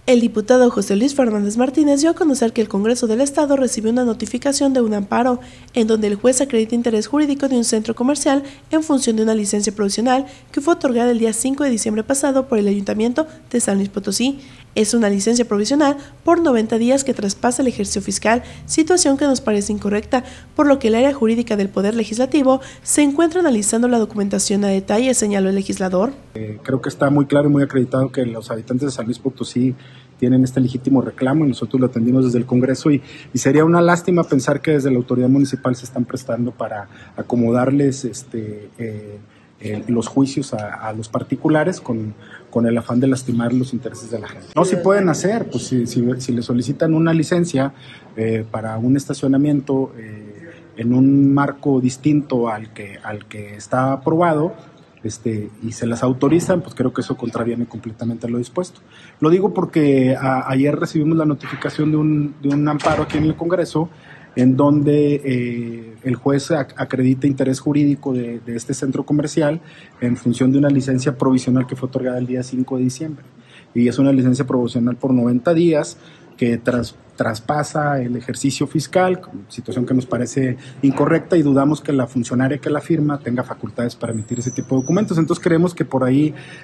El diputado José Luis Fernández Martínez dio a conocer que el Congreso del Estado recibió una notificación de un amparo en donde el juez acredita interés jurídico de un centro comercial en función de una licencia provisional que fue otorgada el día 5 de diciembre pasado por el Ayuntamiento de San Luis Potosí. Es una licencia provisional por 90 días que traspasa el ejercicio fiscal, situación que nos parece incorrecta, por lo que el área jurídica del Poder Legislativo se encuentra analizando la documentación a detalle, señaló el legislador. Creo que está muy claro y muy acreditado que los habitantes de San Luis Potosí tienen este legítimo reclamo y nosotros lo atendimos desde el Congreso y sería una lástima pensar que desde la autoridad municipal se están prestando para acomodarles los juicios a los particulares con el afán de lastimar los intereses de la gente. No, si pueden hacer, pues si le solicitan una licencia para un estacionamiento en un marco distinto al que está aprobado, y se las autorizan, pues creo que eso contraviene completamente a lo dispuesto. Lo digo porque ayer recibimos la notificación de un amparo aquí en el Congreso en donde el juez acredita interés jurídico de este centro comercial en función de una licencia provisional que fue otorgada el día 5 de diciembre. Y es una licencia provisional por 90 días que traspasa el ejercicio fiscal, situación que nos parece incorrecta y dudamos que la funcionaria que la firma tenga facultades para emitir ese tipo de documentos. Entonces creemos que por ahí